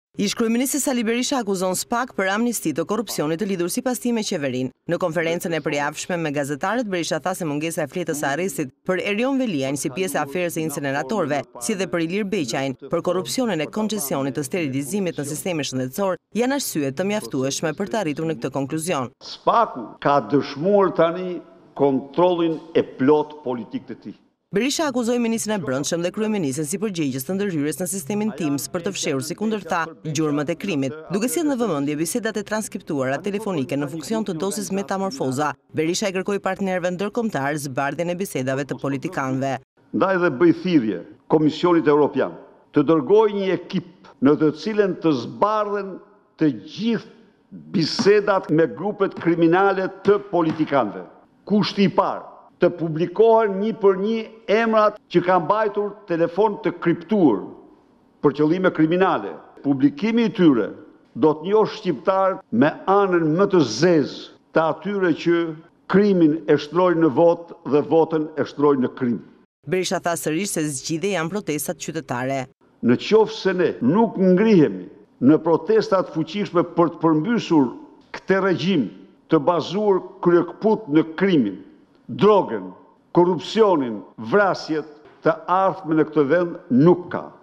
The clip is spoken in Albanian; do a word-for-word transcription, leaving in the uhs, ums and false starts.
Ish kryeministri Sali Berisha akuzon SPAK për amnisti të korrupsionit të lidhur sipas tij me qeverinë. Në konferencën e përjavshme me gazetarët, Berisha tha se mungesa e fletës së arrestit për Erion Veliajn si pjesë e aferës së incineratorëve, si dhe për Ilir Beqajn për korrupsionin e koncesionit të sterilizimit në sistemin shëndetësor, janë arsye të mjaftueshme për të arritur në këtë konkluzion. SPAK-u ka dëshmuar tani kontrollin e plot politik të tij. Berisha akuzoi ministrin e Brendshëm dhe kryeministrin si përgjegjës të ndërhyrjes në sistemin Teams për të fshehur si kundërta gjurmët e krimit, duke sjellë në vëmendje bisedat e transkriptuara telefonike në funksion të dosis metamorfoza. Berisha i kërkoi partnerëve ndërkombëtar zbardhjen e bisedave të politikanëve. Ndaj dhe bëj thirrje Komisionit Evropian të dërgojë një ekip në të cilën të zbardhen të gjithë bisedat me grupet kriminale të politikanëve. Kushti i parë, të publikohen një për një emrat që kanë mbajtur telefon të kriptuar për qëllime kriminale. Publikimi i tyre do të njohë shqiptarët me anën më të zezë të atyre që krimin e shtrojnë në votë dhe votën e shtrojnë në krim. Berisha tha sërish se zgjidhje janë protestat qytetare. Në qoftë se ne nuk ngrihemi në protestat fuqishme për të përmbysur këtë regjim të bazuar kryekput në krimin, drogën, korrupsionin, vrasjet, të ardhme në këtë vend nuk ka.